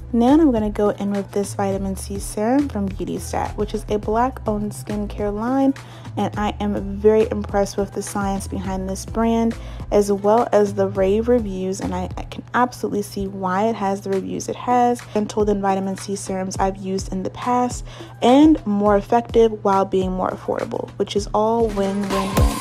Now I'm going to go in with this vitamin C serum from BeautyStat, which is a Black-owned skincare line, and I am very impressed with the science behind this brand, as well as the rave reviews, and I can absolutely see why it has the reviews it has. Gentle than vitamin C serums I've used in the past, and more effective while being more affordable, which is all win-win-win.